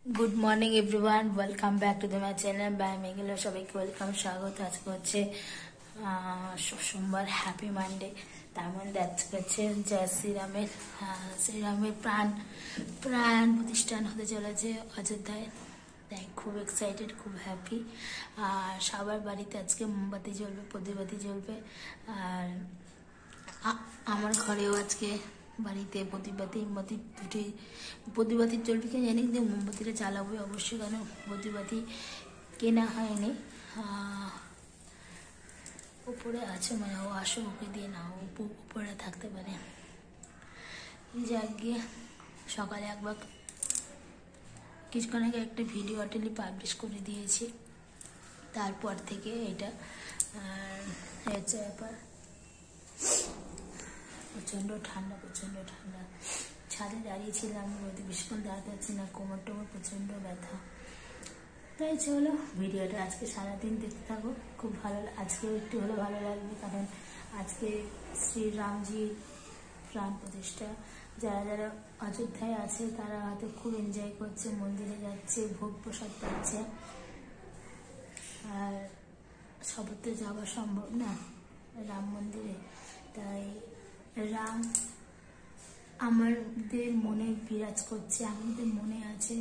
Good morning everyone, welcome back to my channel by Meghila. সবাইকে welcome, স্বাগত। আজকে হচ্ছে সোমবার, হ্যাপি মানডে। তার মধ্যে আজকে হচ্ছে জয় শ্রীরামের প্রাণ প্রতিষ্ঠান হতে চলেছে অযোধ্যায়। তাই খুব এক্সাইটেড, খুব হ্যাপি। আর সবার বাড়িতে আজকে মোমবাতি জ্বলবে, প্রদীপবাতি জ্বলবে। আর আমার ঘরেও আজকে বাড়িতে প্রদীপবাতি জ্বলবে কি জানি, কিন্তু মোমবাতিটা জ্বালাবো অবশ্যই, কারণ প্রদীপবাতি কেনা হয়নি। উপরে আছে, মানে ও আসো, ওকে দিয়ে না, উপরে থাকতে পারে। যাক গিয়ে সকালে একবার কিছুক্ষণ আগে একটা ভিডিও অটেলি পাবলিশ করে দিয়েছি, তারপর থেকে এটা হচ্ছে ব্যাপার। প্রচণ্ড ঠান্ডা, ছাদে দাঁড়িয়েছিলাম, রোদে বেশিক্ষণ দাঁড়াতে পারছি না, কোমর টোমর প্রচণ্ড ব্যথা। তাই চলো ভিডিওটা আজকে সারাদিন দেখতে থাকো, খুব ভালো। আজকেও একটু হলে ভালো লাগবে, কারণ আজকে শ্রীরামজির প্রাণ প্রতিষ্ঠা। যারা যারা অযোধ্যায় আছে তারা হয়তো খুব এনজয় করছে, মন্দিরে যাচ্ছে, ভোগ প্রসাদ পাচ্ছে। আর সবার তো যাওয়া সম্ভব না রাম মন্দিরে, তাই রাম আমাদের মনে বিরাজ করছে, আমাদের মনে আছে।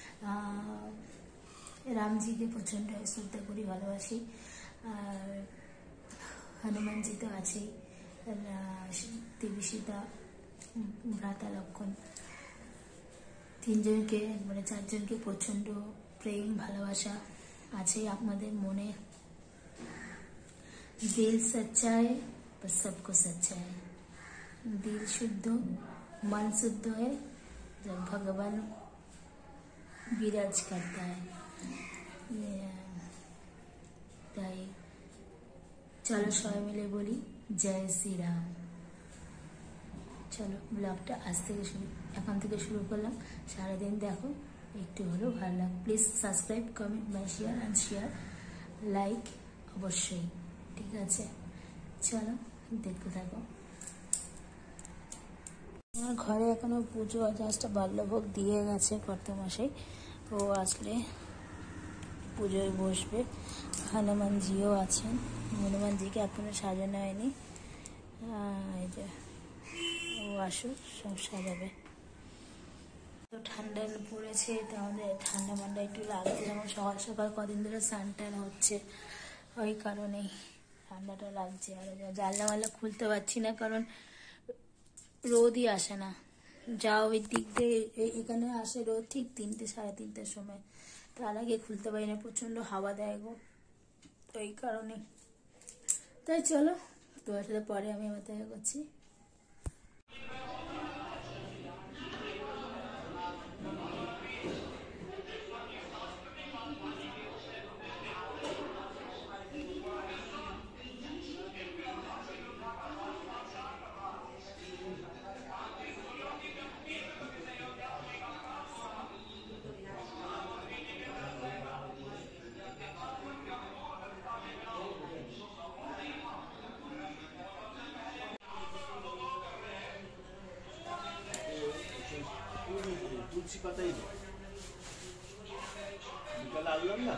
রামজিকে প্রচণ্ড শ্রদ্ধা করি, ভালোবাসি। আর হনুমানজি তো আছেই, দেবী সীতা, ভ্রাতা লক্ষণ, তিনজনকে মানে চারজনকে প্রচণ্ড প্রেম ভালোবাসা আছে আপনাদের মনে। দিল সচ্চা है तो सबको सच्चा है, दिल शुद्ध मन शुद्ध है जब भगवान विराज करता है। তাই চলো সবাই মিলে বলি জয় শ্রীরাম। চলো ব্লগটা এখন থেকে শুরু করলাম। সারাদিন দেখো, একটু হলেও ভালো লাগে। Please subscribe, comment, share and share, like অবশ্যই, ঠিক আছে? চলো দেখতে থাকো। আমার ঘরে এখনো পুজো জাস্ট বাল্যভোগ দিয়ে গেছে কর্তামশাই, ও আসলে পুজোয় বসবে। হনুমানজিও আছেন, হনুমানজিকে এখনো সাজানো হয়নি। এই যে ও আসুক, সব সাজাবে। তো ঠান্ডা পড়েছে, তো আমাদের ঠান্ডা মান্ডা একটু লাগছে, যেমন সকাল সকাল কদিন ধরে স্নান হচ্ছে, ওই কারণেই ঠান্ডাটা লাগছে। আর জানলা খুলতে পারছি না, কারণ রোদই আসে না। যা ওই দিক দিয়ে এখানে আসে রোদ ঠিক 3টে সাড়ে 3টের সময়, তার আগে খুলতে পারি না, প্রচণ্ড হাওয়া দেয় গো, তো এই কারণে। তাই চলো তোমার সাথে পরে আমি আবার দেখা করছি। তুলসী পাতাই বিকালে আসলাম না।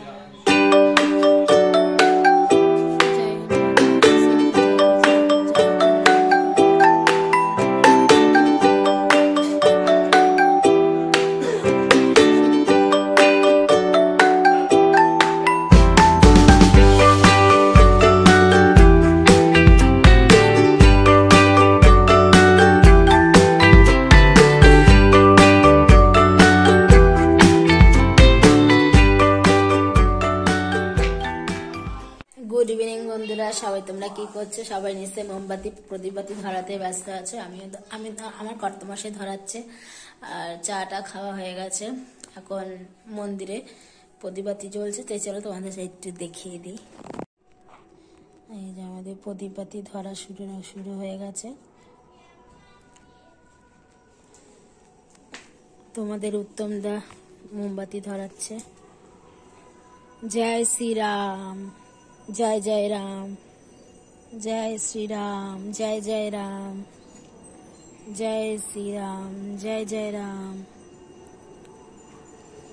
গুড ইভিনিং বন্ধুরা, সবাই তোমরা কি করছো? সবাই নিশ্চয়ই মোমবাতি প্রদীপবাতি ধরাতে ব্যস্ত আছে। আমি আমার কর্তামশাই ধরাচ্ছে। আর চাটা খাওয়া হয়ে গেছে, এখন মন্দিরে প্রদীপবাতি জ্বলছে। তাই চলো তোমাদের একটু দেখিয়ে দিই। এই যে আমাদের প্রদীপবাতি ধরা শুরু হয়ে গেছে। তোমাদের উত্তম দা মোমবাতি ধরাচ্ছে। জয় শ্রীরাম, জয় জয় রাম, জয় শ্রীরাম, জয় জয় রাম, जय श्री राम, जय जय राम।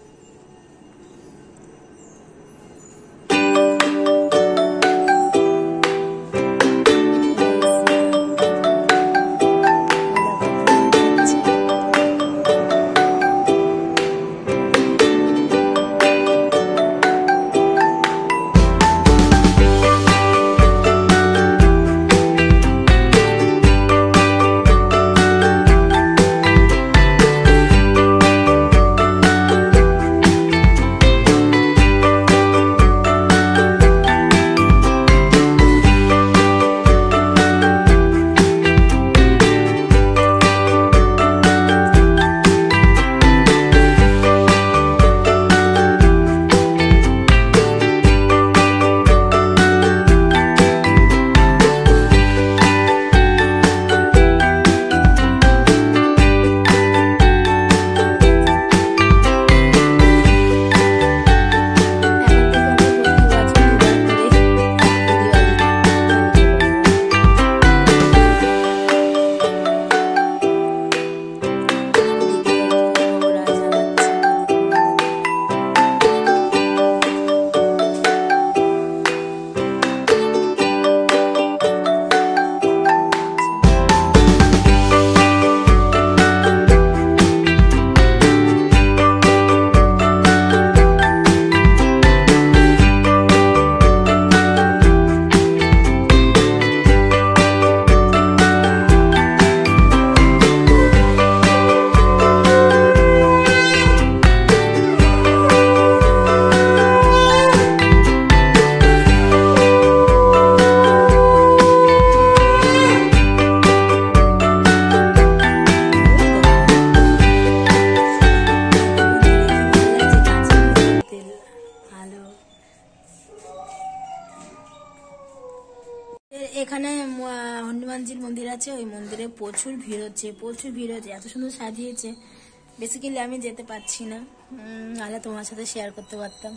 হনুমানজির মন্দির আছে, ওই মন্দিরে প্রচুর ভিড় হচ্ছে, এত সুন্দর সাজিয়েছে। বেসিক্যালি আমি যেতে পারছি না, নাহলে তোমার সাথে শেয়ার করতে পারতাম।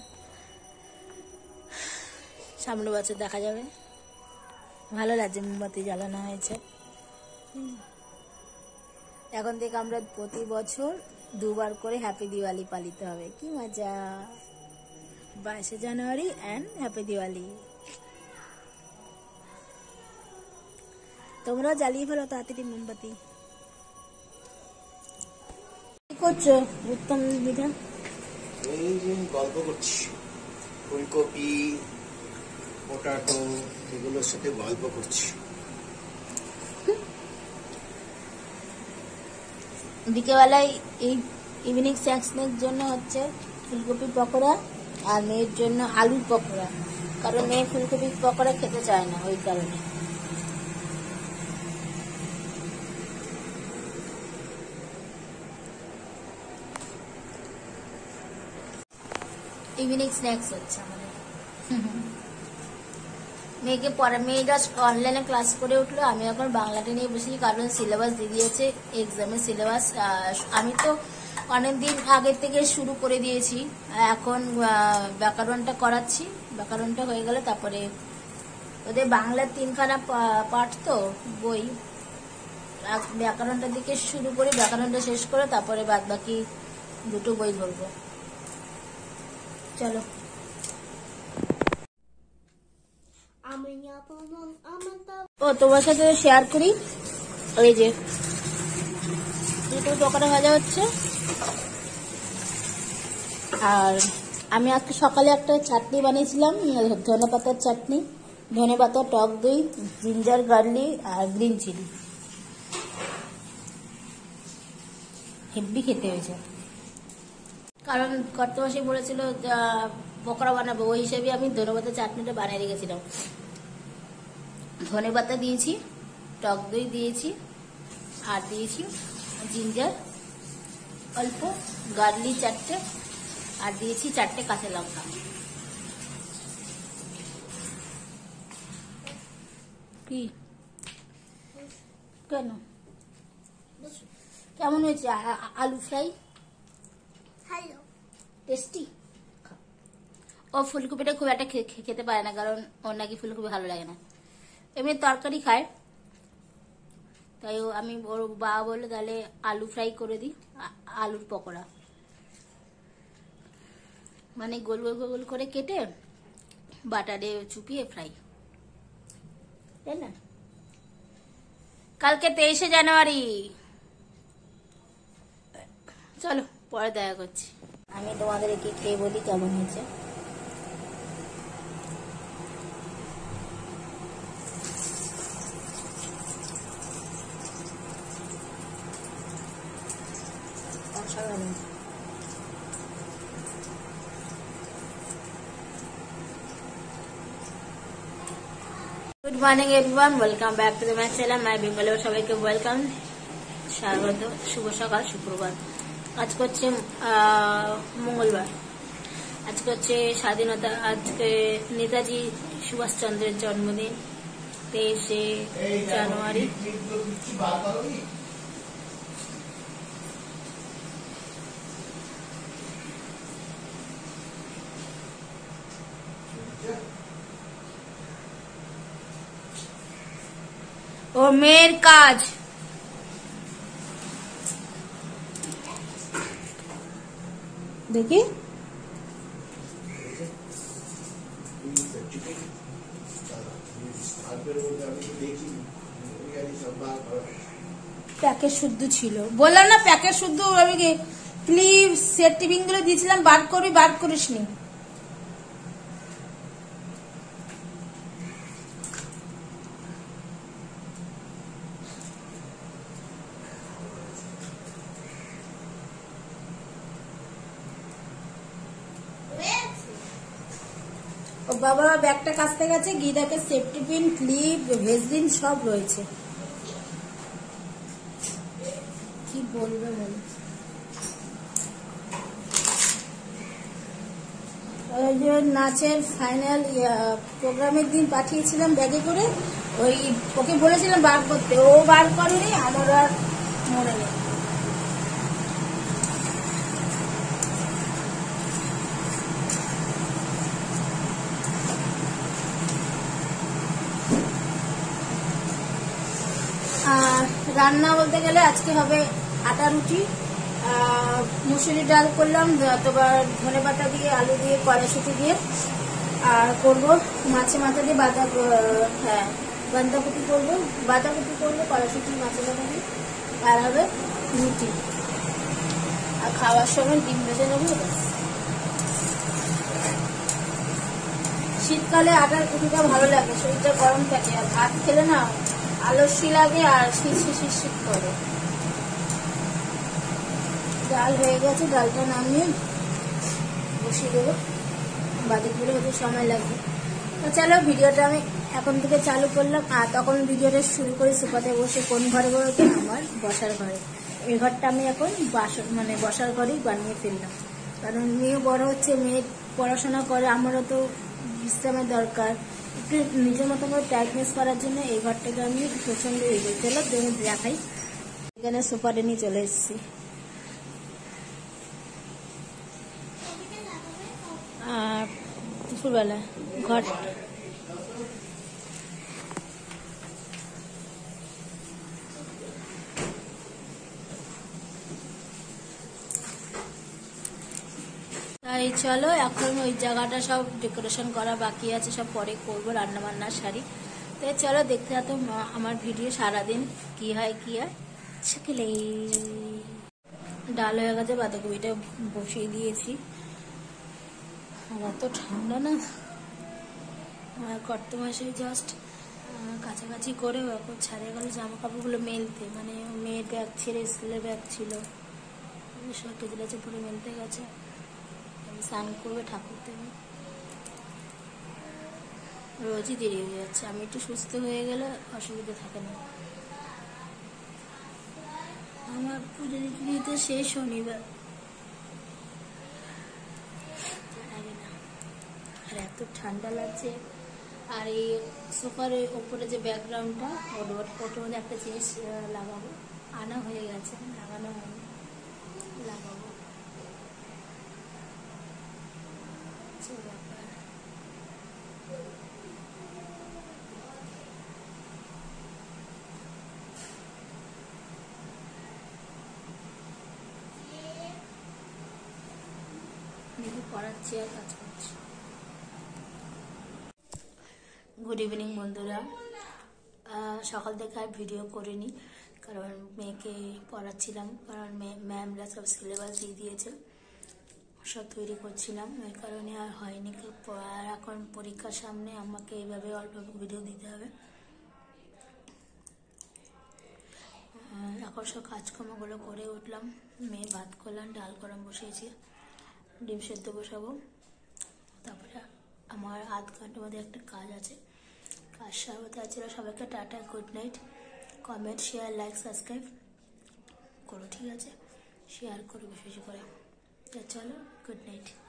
সামনে বছর দেখা যাবে। ভালো লাগছে, মোমবাতি জ্বালানো হয়েছে। এখন থেকে আমরা প্রতি বছর 2 বার করে হ্যাপি দিওয়ালি পালিত হবে। কি মজা! 22শে জানুয়ারি অ্যান্ড হ্যাপি দিওয়ালি। তোমরাও জ্বালিয়ে ফেলো তাড়াতাড়ি মোমবাতি। কি করছো উত্তম দিদা? এই যে গল্প করছি, ফুলকপি, পটাটো এগুলোর সাথে গল্প করছি। বিকেলবেলায় এই ইভিনিং স্ন্যাক্সের জন্য হচ্ছে ফুলকপি পকোড়া, আর মেয়ের জন্য আলুর পকোড়া, কারণ মেয়ে ফুলকপি পকোড়া খেতে চায় না, ওই কারণে। ইভিনিং স্ন্যাক্স হচ্ছে আমাদের। মেয়েকে পরে, মেয়ে জাস্ট অনলাইনে ক্লাস করে উঠলো, আমি এখন বাংলাটা নিয়ে বসেছি, কারণ সিলেবাস দিয়ে দিয়েছে, এক্সামের সিলেবাস। আমি তো অনেকদিন আগের থেকে শুরু করে দিয়েছি, এখন ব্যাকরণটা করাচ্ছি। ব্যাকরণটা হয়ে গেলে তারপরে ওদের বাংলার 3খানা পাঠ তো বই, ব্যাকরণটা দিকে শুরু করে ব্যাকরণটা শেষ করে তারপরে বাদ বাকি 2টো বই ধরবো। চলো। ও তোমার সাথে শেয়ার করি, ওই যে 2টো পকোড়া ভাজা হচ্ছে, আর আমি আজকে সকালে একটা চাটনি বানিয়েছিলাম, ধনেপাতার চাটনি, ধনেপাতা, টক দই, জিঞ্জার গার্লিক আর গ্রিন চিলি। হেব্বি খেতে হয়েছে, কারণ কর্তমাসি বলেছিল পকোড়া বানাবো, ওই হিসেবে আমি ধনেপাতা চাটনিটা বানিয়ে রেখেছিলাম। ধনেপাতা দিয়েছি, টক দই দিয়েছি, আর দিয়েছি জিঞ্জার অল্প, গার্লিক 4টে, আর দিয়েছি 4টে কাঁচা লঙ্কা। কি কেন কেমন হয়েছে আলু ফ্রাই? Hello, tasty. ও ফুলকপিটা খুব একটা খেতে পারে না, কারণ ওর নাকি ফুলকপি ভালো লাগে না, এমনি তরকারি খায়। তাই আমি ওর বাবা বললো তাহলে আলু ফ্রাই করে দিই, আলুর পকোড়া, মানে গোল গোল গোল করে কেটে বাটারে চুপিয়ে ফ্রাই, তাই না? কালকে 23শে জানুয়ারি। চলো পরে দেখা করছি। আমি তোমাদের একে খেয়ে বলি কেমন হয়েছে। Good morning everyone, welcome back to the my channel my বেঙ্গলের সবাইকে ওয়েলকাম, স্বাগত, শুভ সকাল, সুপ্রভাত। আজকে হচ্ছে মঙ্গলবার, আজকে হচ্ছে স্বাধীনতা, আজকে নেতাজি সুভাষচন্দ্রের জন্মদিন, 23শে জানুয়ারি। ও মেয়ের কাজ দেখি, প্যাকেট শুদ্ধ ছিল, বললাম না প্যাকেট শুদ্ধ। আমি ক্লিপ সেট টিপিং গুলো দিয়েছিলাম, বার করিস নি। বাবা ব্যাগটা কাছতে গেছে, গিয়ে দেখে সেফটি পিন, ক্লিপ, ভেসলিন সব রয়েছে। কি বলবে বল। নাচের ফাইনাল প্রোগ্রামের দিন পাঠিয়েছিলাম ব্যাগে করে, ওই ওকে বলেছিলাম বার করতে, ও বার করেনি, আমার আর মনে নেই। রান্না বলতে গেলে আজকে হবে আটা রুটি, মুসুরি ডাল করলাম, তোমার ধনে পাতা দিয়ে আলু দিয়ে কড়াইশুঁটি দিয়ে, আর করবো মাছে মাথা দিয়ে বাঁধাকপি করবো, কড়াইশুঁটি মাছে মাথা দিয়ে, আর হবে রুটি। আর খাওয়ার সময় ডিম ভেজে নেবো। শীতকালে আটার রুটিটা ভালো লাগে, শরীরটা গরম থাকে, আর ভাত খেলে না আলস্যি লাগে আর শীত করে। ডাল হয়ে গেছে, ডালটা নামিয়ে বসিয়ে দেবো, বাদিকগুলো হতে সময় লাগবে। তো চলো ভিডিওটা আমি এখন থেকে চালু করলাম। আর তখন ভিডিওটা শুরু করি সোফাতে বসে। কোন ঘরে বলতে? আমার বসার ঘরে। এই ঘরটা আমি এখন বসার ঘরেই বানিয়ে ফেললাম, কারণ মেয়ে বড় হচ্ছে, মেয়ে পড়াশোনা করে, আমারও তো বিশ্রামের দরকার, একটু নিজের মতো করে টাইটনেস করার জন্য এই ঘরটাকে আমি প্রচন্ড এগিয়ে চলো দেখাই। এখানে সোফাটা নিয়ে চলে এসেছি। আর দুপুরবেলা ঘর তাই চলো এখন ওই জায়গাটা সব ডেকোরেশন করা বাকি আছে, সব পরে করবো, রান্না বান্নার শাড়ি। তাই চলো দেখতে থাকো আমার ভিডিও সারাদিন কি হয় ছেলে। ডাল হয়ে গেছে, বাঁধাকপিটা বসিয়ে দিয়েছি। আমার তো ঠান্ডা না, কর্ত মাসে জাস্ট কাছাকাছি করে এখন ছাড়িয়ে গেল জামা কাপড়গুলো মেলতে, মানে মেয়ের ব্যাগ ছেড়ে স্কুলের ব্যাগ ছিল সব কেজিলেছে পুরো মেলতে গেছে। স্নান করবে, ঠাকুর দেবে, রোজই দেরি হয়ে যাচ্ছে। আমি একটু সুস্থ হয়ে গেলে অসুবিধা থাকে না। আমার পুজো দিতে শেষ শনিবার, আর এত ঠান্ডা লাগছে। আর এই সোফার ওপরে যে ব্যাকগ্রাউন্ডটা, ওটার মধ্যে একটা জিনিস লাগাবো, আনা হয়ে গেছে, লাগানো হয়নি, লাগাবো। পড়াচ্ছি আর কাজ করছি। গুড ইভিনিং বন্ধুরা। সকাল থেকে আর ভিডিও করিনি, কারণ মেয়েকে পড়াচ্ছিলাম, কারণ ম্যামরা সব সিলেবাস দিয়ে দিয়েছে, সব তৈরি করছিলাম, ওই কারণে আর হয়নি। আর এখন পরীক্ষার সামনে আমাকে এইভাবে অল্প ভিডিও দিতে হবে। এখন সব কাজকর্মগুলো করে উঠলাম, মেয়ে ভাত করলাম, ডাল গরম বসিয়েছি, ডিম সেদ্ধ বসাবো। তারপরে আমার আধ ঘন্টার মধ্যে একটা কাজ আছে, কাজ সারতে আছে। সবাইকে টাটা, good night. Comment, share, like, subscribe করো, ঠিক আছে? শেয়ার করো বেশি বেশি করে। চলো, গুড নাইট।